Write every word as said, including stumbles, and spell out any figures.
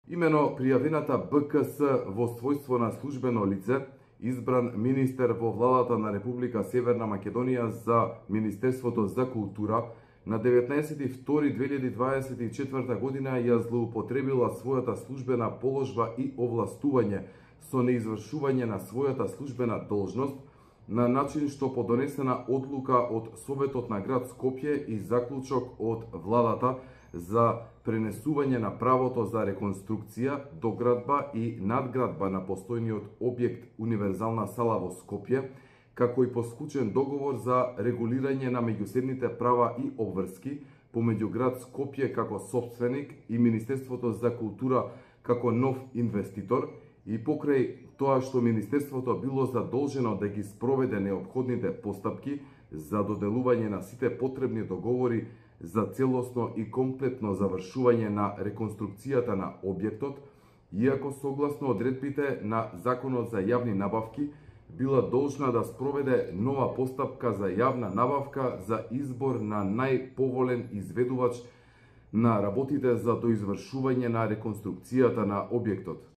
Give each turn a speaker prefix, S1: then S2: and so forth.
S1: Имено пријавената Б К С во својство на службено лице, избран министер во владата на Република Северна Македонија за Министерството за култура, на деветнаесети втори две илјади дваесет и четврта година ја злоупотребила својата службена положба и овластување со неизвршување на својата службена должност на начин што по донесена одлука од Советот на град Скопје и заклучок од владата за пренесување на правото за реконструкција, доградба и надградба на постојниот објект Универзална сала во Скопје, како и по склучен договор за регулирање на меѓусебните права и обврски помеѓу град Скопје како сопственик и Министерството за култура како нов инвеститор, и покрај тоа што Министерството било задолжено да ги спроведе неопходните постапки за доделување на сите потребни договори за целосно и комплетно завршување на реконструкцијата на објектот, иако согласно одредбите на Законот за јавни набавки, била должна да спроведе нова постапка за јавна набавка за избор на најповолен изведувач на работите за доизвршување на реконструкцијата на објектот.